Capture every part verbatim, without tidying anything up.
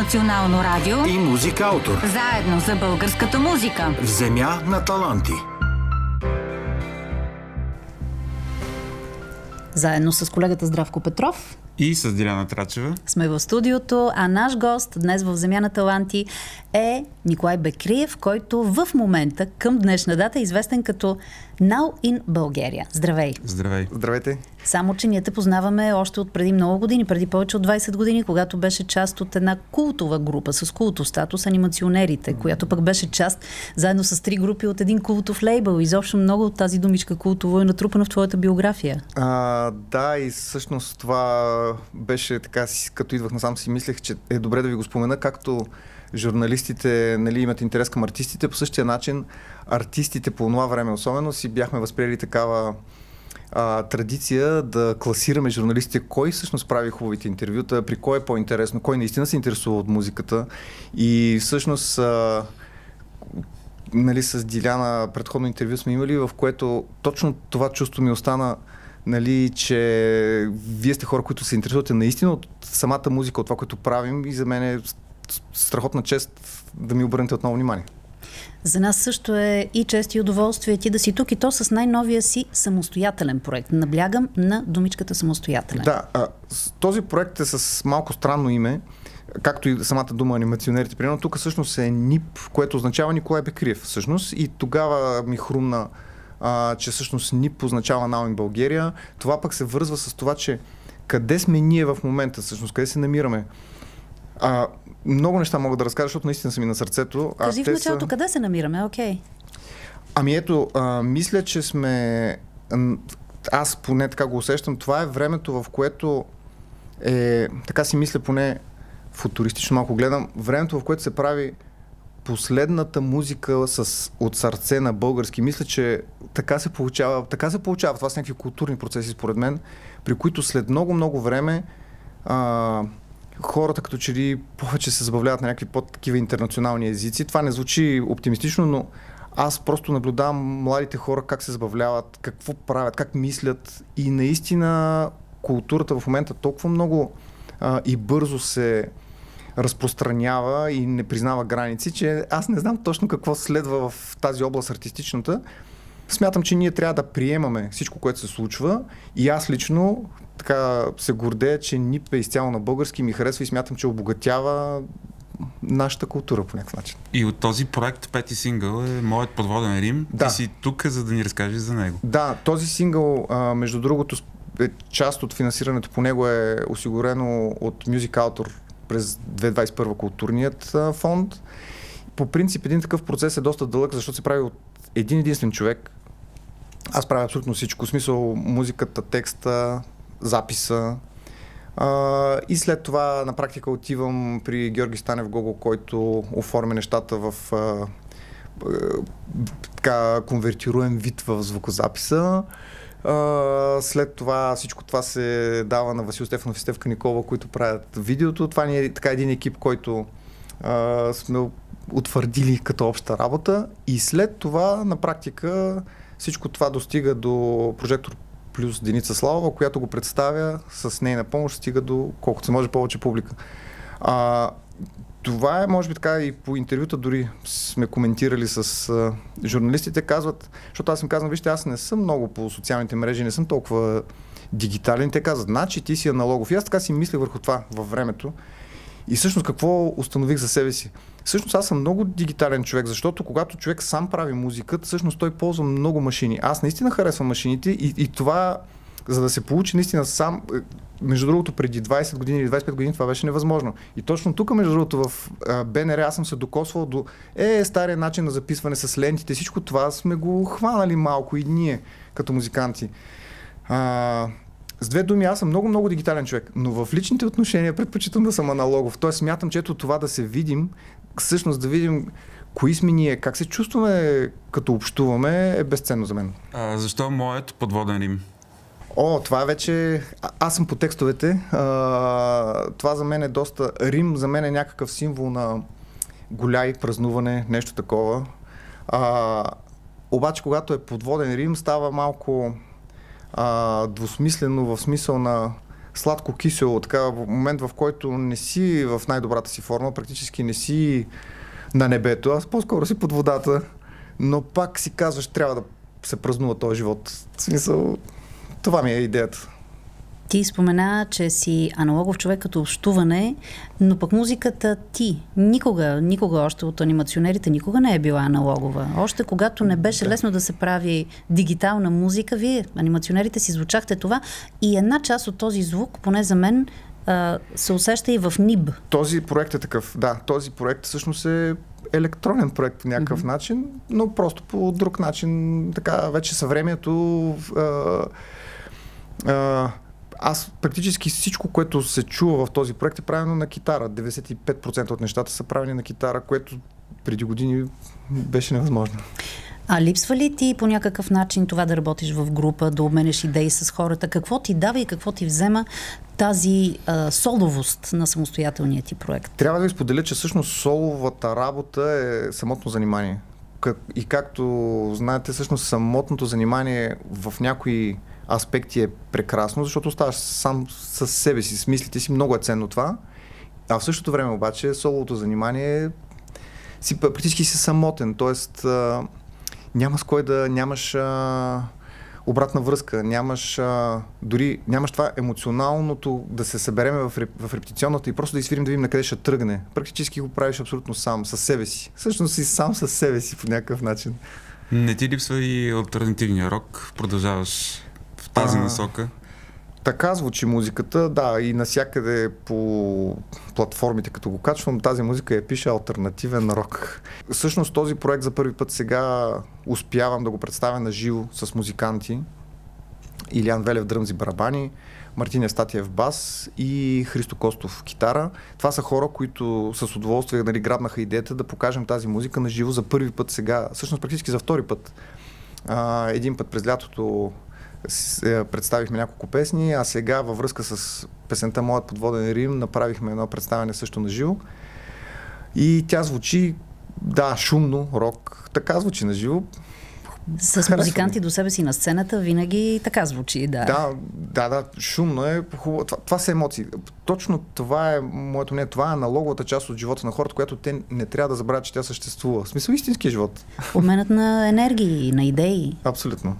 национално радио и Музикаутор. Заедно за българската музика. В земя на таланти. Заедно с колегата Здравко Петров и с Диляна Трачева сме в студиото, а наш гост днес в Земя на таланти е Николай Бекриев, който в момента, към днешна дата, е известен като Now in Bulgaria. Здравей! Здравей! Здравейте! Само, че ние те познаваме още от преди много години, преди повече от двайсет години, когато беше част от една култова група с култов статус, Анимационерите, която пък беше част заедно с три групи от един култов лейбъл. Изобщо много от тази думичка култово е натрупана в твоята биография. А, да, и всъщност това беше така, като идвах насам си мислех, че е добре да ви го спомена, както журналистите, нали, имат интерес към артистите, по същия начин артистите по това време особено си бяхме възприели такава а, традиция да класираме журналистите, кой всъщност прави хубавите интервюта, при кой е по-интересно, кой наистина се интересува от музиката. И всъщност а, нали, с Диляна предходно интервю сме имали, в което точно това чувство ми остана, нали, че вие сте хора, които се интересувате наистина от самата музика, от това, което правим, и за мен е страхотна чест да ми обърнете отново внимание. За нас също е и чест и удоволствие ти да си тук, и то с най-новия си самостоятелен проект. Наблягам на думичката самостоятелен. Да, а, този проект е с малко странно име, както и самата дума Анимационерите. Примерно тук всъщност е НИП, което означава Николай Бекриев всъщност, и тогава ми хрумна, а, че всъщност НИП означава Now in Bulgaria. Това пък се връзва с това, че къде сме ние в момента, всъщност, къде се намираме. А, много неща мога да разкажа, защото наистина са ми на сърцето. Кажи в началото, са... къде се намираме? Окей. Okay. Ами ето, а, мисля, че сме... Аз поне така го усещам. Това е времето, в което е... Така си мисля, поне футуристично малко гледам. Времето, в което се прави последната музика с, от сърце на български. Мисля, че така се получава. Така се получава. Това са някакви културни процеси, според мен, при които след много-много време а, хората като че ли повече се забавляват на някакви по-такива интернационални езици. Това не звучи оптимистично, но аз просто наблюдавам младите хора как се забавляват, какво правят, как мислят, и наистина културата в момента толкова много а, и бързо се разпространява и не признава граници, че аз не знам точно какво следва в тази област артистичната. Смятам, че ние трябва да приемаме всичко, което се случва, и аз лично така се гордея, че НИП е изцяло на български, ми харесва и смятам, че обогатява нашата култура по някакъв начин. И от този проект пети сингъл е Моят подводен Рим. Да. Ти си тук, за да ни разкажеш за него. Да, този сингъл, а, между другото, е, част от финансирането по него е осигурено от Музикаутор през две хиляди двайсет и първа културният а, фонд. По принцип един такъв процес е доста дълъг, защото се прави от един единствен човек. Аз правя абсолютно всичко. В смисъл музиката, текста, записа. А, и след това на практика отивам при Георги Станев Гого, който оформя нещата в а, а, така конвертируем вид в звукозаписа. А, след това всичко това се дава на Васил Стефанов и Стефка Никола, които правят видеото. Това ни е така един екип, който а, сме утвърдили като обща работа, и след това на практика всичко това достига до Прожектор плюс Деница Славова, която го представя с нейна помощ, стига до колкото се може повече публика. А, това е, може би така, и по интервюта дори сме коментирали с а, журналистите, казват, защото аз им казвам, вижте, аз не съм много по социалните мрежи, не съм толкова дигитален. Те казват, значи ти си аналогов. И аз така си мислех върху това във времето. И всъщност какво установих за себе си? Всъщност аз съм много дигитален човек, защото когато човек сам прави музиката, всъщност той ползва много машини. Аз наистина харесвам машините, и, и това, за да се получи наистина сам, между другото преди двайсет години или двайсет и пет години това беше невъзможно. И точно тук, между другото, в БНР аз съм се докосвал до е, стария начин на записване с лентите. Всичко това сме го хванали малко и ние, като музиканти. А, С две думи, аз съм много-много дигитален човек, но в личните отношения предпочитам да съм аналогов. Тоест смятам, че ето това да се видим, всъщност да видим кои сме ние, как се чувстваме като общуваме, е безценно за мен. А, защо Моят подводен Рим? О, това е вече... А, аз съм по текстовете. А, това за мен е доста... Рим за мен е някакъв символ на голяй, празнуване, нещо такова. А, обаче, когато е подводен Рим, става малко... Uh, двусмислено, в смисъл на сладко-кисело, така в момент, в който не си в най-добрата си форма, практически не си на небето, аз по-скоро си под водата, но пак си казваш, трябва да се празнува този живот. В смисъл, това ми е идеята. Ти спомена, че си аналогов човек като общуване, но пък музиката ти никога, никога още от анимационерите никога не е била аналогова. Още когато не беше да. лесно да се прави дигитална музика, вие, анимационерите, си звучахте това и една част от този звук, поне за мен, се усеща и в НИБ. Този проект е такъв, да. Този проект всъщност е електронен проект по някакъв mm-hmm. начин, но просто по друг начин. Така, вече съвремието... А, а, аз практически всичко, което се чува в този проект е правено на китара. деветдесет и пет процента от нещата са правени на китара, което преди години беше невъзможно. А липсва ли ти по някакъв начин това да работиш в група, да обменяш идеи с хората? Какво ти дава и какво ти взема тази а, соловост на самостоятелния ти проект? Трябва да ви споделя, че всъщност соловата работа е самотно занимание. И както знаете, всъщност самотното занимание в някои аспекти е прекрасно, защото оставаш сам със себе си, с мислите си, много е ценно това. А в същото време обаче соловото занимание си практически си самотен, т.е. нямаш кой да, нямаш а, обратна връзка, нямаш а, дори, нямаш това емоционалното да се събереме в, реп, в репетиционната и просто да изфирим да видим на къде ще тръгне. Практически го правиш абсолютно сам, със себе си. Всъщност си сам със себе си по някакъв начин. Не ти липсва и алтернативния рок? Продължаваш в тази а, насока? Така звучи музиката, да, и навсякъде по платформите, като го качвам, тази музика я пише алтернативен рок. Всъщност този проект за първи път сега успявам да го представя на живо с музиканти. Илиян Велев дръмзи барабани, Мартин Евстатиев бас и Христо Костов китара. Това са хора, които с удоволствие, нали, грабнаха идеята да покажем тази музика на живо за първи път сега, всъщност практически за втори път. А, един път през лятото представихме няколко песни, а сега във връзка с песента Моят подводен Рим направихме едно представяне също на живо. И тя звучи, да, шумно, рок. Така звучи на живо. С Харесва музиканти ми. До себе си на сцената винаги така звучи, да. Да, да, да, шумно е. Хубаво. Това, това са емоции. Точно това е моето не. Това е аналоговата част от живота на хората, която те не трябва да забравят, че тя съществува. В смисъл истинския живот. Обменът на енергии, на идеи. Абсолютно.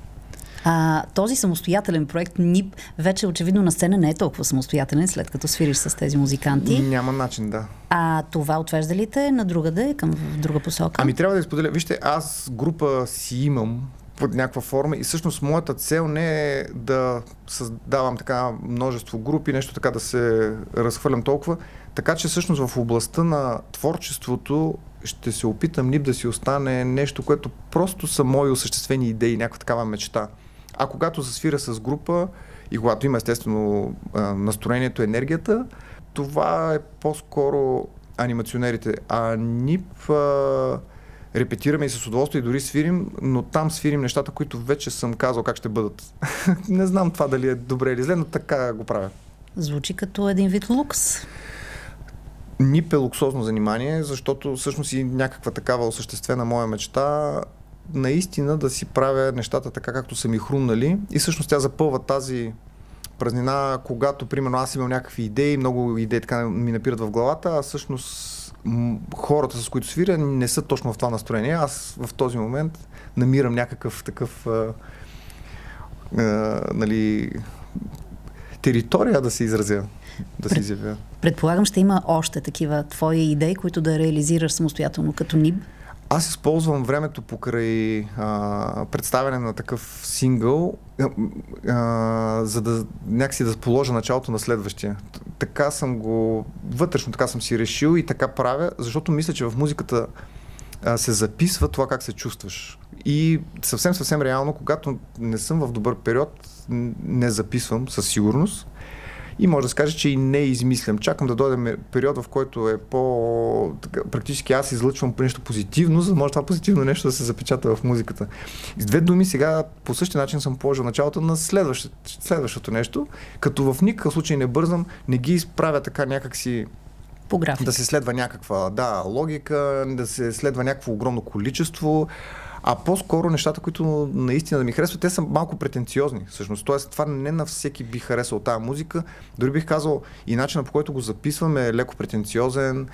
А, този самостоятелен проект НИБ вече очевидно на сцена не е толкова самостоятелен, след като свириш с тези музиканти. Няма начин, да. А това отвежда ли те на другаде, към в друга посока? Ами трябва да изподеля. Вижте, аз група си имам под някаква форма и всъщност моята цел не е да създавам така множество групи, нещо така да се разхвърлям толкова. Така че всъщност в областта на творчеството ще се опитам НИБ да си остане нещо, което просто са мои осъществени идеи, някаква такава мечта. А когато засвира с група и когато има естествено настроението, енергията, това е по-скоро анимационерите. А НИБ а, репетираме и с удоволствие и дори свирим, но там свирим нещата, които вече съм казал как ще бъдат. Не знам това дали е добре или зле, но така го правя. Звучи като един вид лукс. НИБ е луксозно занимание, защото всъщност и някаква такава осъществена моя мечта наистина да си правя нещата така, както са ми хрумнали и всъщност тя запълва тази празнина, когато, примерно, аз имам някакви идеи, много идеи така ми напират в главата, а всъщност м- хората, с които свиря, не са точно в това настроение. Аз в този момент намирам някакъв такъв а, а, нали, територия да се изразя, да се изявя. Предполагам, ще има още такива твои идеи, които да реализираш самостоятелно като НИБ? Аз използвам времето покрай а, представяне на такъв сингъл, а, за да някакси да положа началото на следващия. Така съм го, вътрешно така съм си решил и така правя, защото мисля, че в музиката а, се записва това как се чувстваш. И съвсем, съвсем реално, когато не съм в добър период, не записвам със сигурност. И може да се каже, че и не измислям. Чакам да дойде период, в който е по... Практически аз излъчвам нещо позитивно, за да може това позитивно нещо да се запечата в музиката. С две думи сега по същия начин съм положил началото на следващото, следващото нещо, като в никакъв случай не бързам, не ги изправя така някакси... По график. Да се следва някаква, да, логика, да се следва някакво огромно количество, А по-скоро нещата, които наистина да ми харесват, те са малко претенциозни. Всъщност, тоест, това не на всеки би харесал тази музика. Дори бих казал, и начинът, по който го записваме, е леко претенциозен.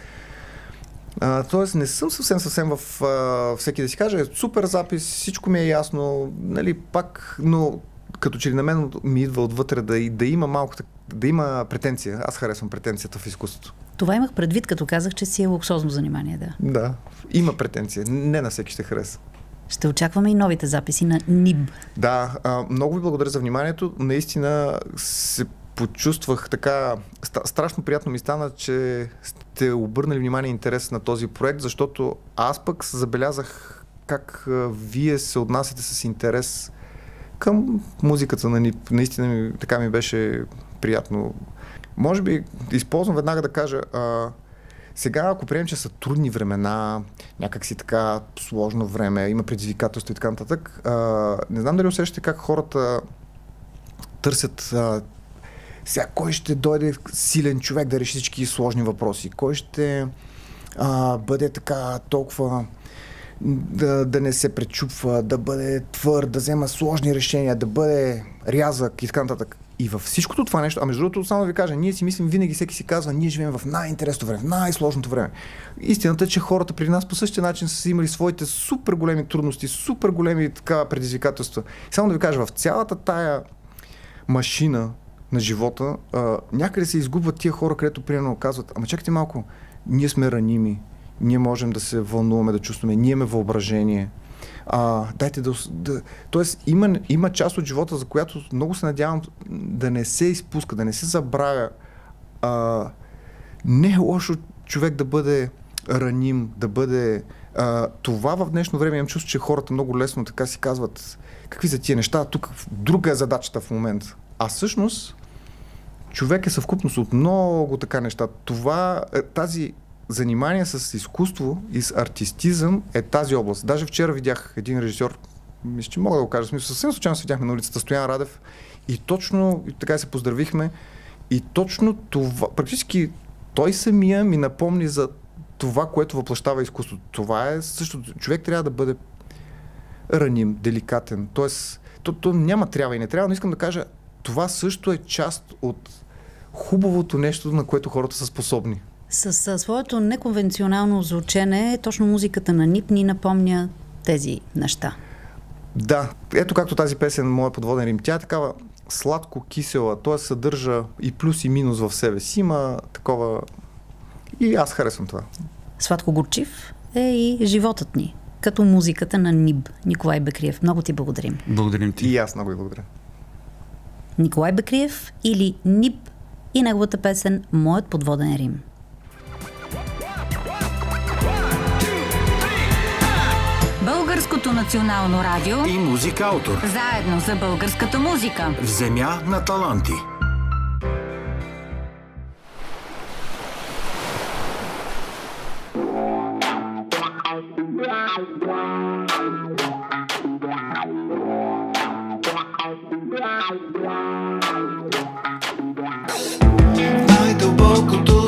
А, тоест, не съм съвсем съвсем в а, всеки да си каже, супер запис, всичко ми е ясно, нали, пак, но като че ли на мен ми идва отвътре да, да има малко, да има претенция. Аз харесвам претенцията в изкуството. Това имах предвид, като казах, че си е луксозно занимание, да. Да, има претенция. Не на всеки ще хареса. Ще очакваме и новите записи на НИБ. Да, а, много ви благодаря за вниманието. Наистина се почувствах така, страшно приятно ми стана, че сте обърнали внимание и интерес на този проект, защото аз пък забелязах как а, вие се отнасяте с интерес към музиката на НИБ. Наистина ми, така ми беше приятно. Може би използвам веднага да кажа, а, сега ако приемем, че са трудни времена, някак си така сложно време, има предизвикателство и така нататък, а, не знам дали усещате как хората търсят а, сега кой ще дойде силен човек да реши всички сложни въпроси, кой ще а, бъде така толкова да, да не се пречупва, да бъде твърд, да взема сложни решения, да бъде рязък и така нататък. И във всичкото това нещо, а между другото, само да ви кажа, ние си мислим, винаги всеки си казва, ние живеем в най-интересното време, в най-сложното време. Истината е, че хората при нас по същия начин са имали своите супер големи трудности, супер големи така предизвикателства. Само да ви кажа, в цялата тая машина на живота, а, някъде се изгубват тия хора, където примерно казват, ама чакайте малко, ние сме раними, ние можем да се вълнуваме, да чувстваме, ние имаме въображение. А, дайте да, да... Тоест, има, има част от живота, за която много се надявам да не се изпуска, да не се забравя. А, не е лошо човек да бъде раним, да бъде... А, това в днешно време имам чувство, че хората много лесно така си казват какви са тия неща, тук друга е задачата в момента. А всъщност човек е съвкупност от много така неща. Това, тази занимание с изкуство и с артистизъм е тази област. Даже вчера видях един режисьор, мисля, че мога да го кажа, смисъл, съвсем случайно се видяхме на улицата, Стоян Радев, и точно така се поздравихме, и точно това, практически той самия ми напомни за това, което въплащава изкуството. Това е също, човек трябва да бъде раним, деликатен, т.е. То, то няма трябва и не трябва, но искам да кажа, това също е част от хубавото нещо, на което хората са способни. С, с своето неконвенционално звучене, точно музиката на НИБ ни напомня тези неща. Да, ето както тази песен "Моя подводен Рим", тя е такава сладко-кисела, т.е. съдържа и плюс и минус в себе си, има такова и аз харесвам това. Сладко-горчив е и животът ни, като музиката на НИБ. Николай Бекриев, много ти благодарим. Благодарим ти. И аз много ви благодаря. Николай Бекриев или НИБ и неговата песен "Моят подводен Рим". Българското национално радио и Музикаутор. Заедно за българската музика. В земя на таланти. Най-дълбокото